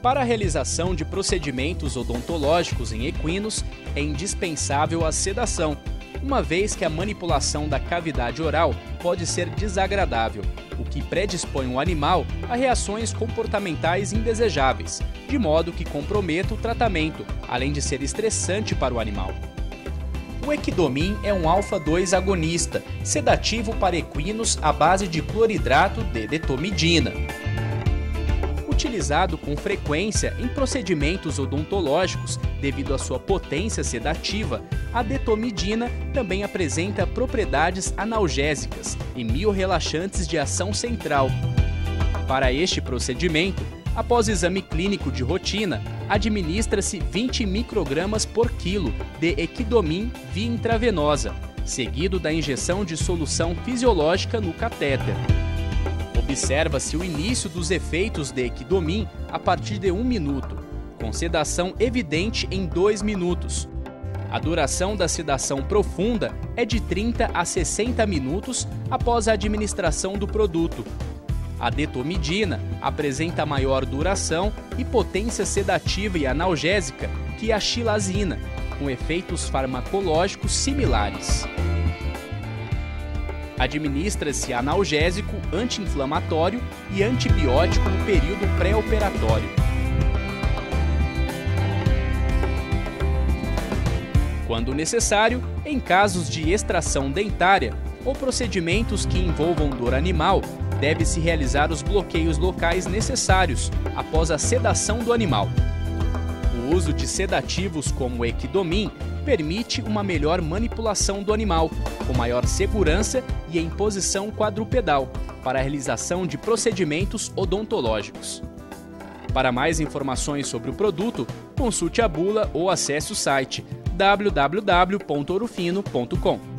Para a realização de procedimentos odontológicos em equinos, é indispensável a sedação, uma vez que a manipulação da cavidade oral pode ser desagradável, o que predispõe o animal a reações comportamentais indesejáveis, de modo que comprometa o tratamento, além de ser estressante para o animal. O Equidomin é um alfa-2 agonista, sedativo para equinos à base de cloridrato de detomidina. Utilizado com frequência em procedimentos odontológicos devido à sua potência sedativa, a detomidina também apresenta propriedades analgésicas e miorrelaxantes de ação central. Para este procedimento, após exame clínico de rotina, administra-se 20 microgramas por quilo de Equidomin via intravenosa, seguido da injeção de solução fisiológica no catéter. Observa-se o início dos efeitos de Equidomin a partir de 1 minuto, com sedação evidente em 2 minutos. A duração da sedação profunda é de 30 a 60 minutos após a administração do produto. A detomidina apresenta maior duração e potência sedativa e analgésica que a xilazina, com efeitos farmacológicos similares. Administra-se analgésico, anti-inflamatório e antibiótico no período pré-operatório. Quando necessário, em casos de extração dentária ou procedimentos que envolvam dor animal, deve-se realizar os bloqueios locais necessários após a sedação do animal. O uso de sedativos como o Equidomin permite uma melhor manipulação do animal, com maior segurança e em posição quadrupedal, para a realização de procedimentos odontológicos. Para mais informações sobre o produto, consulte a bula ou acesse o site www.ourofino.com.